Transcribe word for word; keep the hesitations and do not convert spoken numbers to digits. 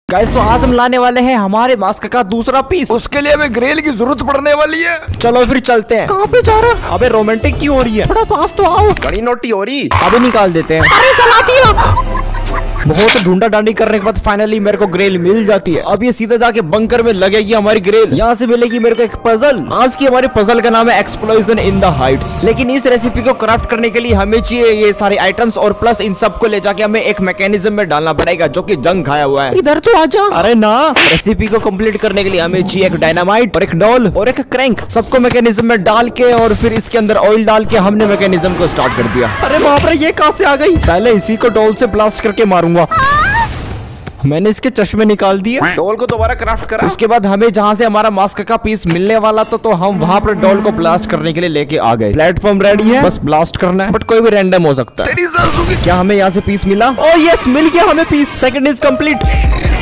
Guys तो आज हम लाने वाले हैं हमारे मास्क का दूसरा पीस। उसके लिए हमें ग्रेल की जरूरत पड़ने वाली है। चलो फिर चलते हैं। कहाँ पे जा रहा है? अबे रोमांटिक क्यों हो रही है? थोड़ा पास तो आओ। बड़ी नोटी हो रही। अबे निकाल देते हैं। अरे चलाती है। बहुत ढूंढा डांडी करने के बाद फाइनली मेरे को ग्रेल मिल जाती है। अब ये सीधा जाके बंकर में लगेगी हमारी ग्रेल। यहाँ से मिलेगी मेरे को एक पजल। आज की हमारी पजल का नाम है एक्सप्लोजन इन द हाइट्स। लेकिन इस रेसिपी को क्राफ्ट करने के लिए हमें चाहिए ये सारे आइटम्स और प्लस इन सब को ले जाके हमें एक मैकेनिज्म में डालना पड़ेगा जो कि जंग खाया हुआ है। इधर तो आजा। अरे ना, रेसिपी को कंप्लीट करने के लिए हमें चाहिए एक डायनामाइट और एक डॉल और एक क्रैंक। सबको मैकेनिज्म में डाल के और फिर इसके अंदर ऑयल डाल के हमने मैकेनिज्म को स्टार्ट कर दिया। अरे बाप रे, ये कहाँ से आ गई? पहले इसी को डॉल से ब्लास्ट करके मारूंगा। मैंने इसके चश्मे निकाल दिए। डॉल को दोबारा क्राफ्ट करा। उसके बाद हमें जहाँ से हमारा मास्क का पीस मिलने वाला था तो हम वहाँ पर डॉल को ब्लास्ट करने के लिए लेके आ गए। प्लेटफॉर्म रेडी है, बस ब्लास्ट करना है। बट कोई भी रैंडम हो सकता है। तेरी सांसों की क्या हमें यहाँ से पीस मिला? ओह यस, मिल गया हमें पीस। Second is complete.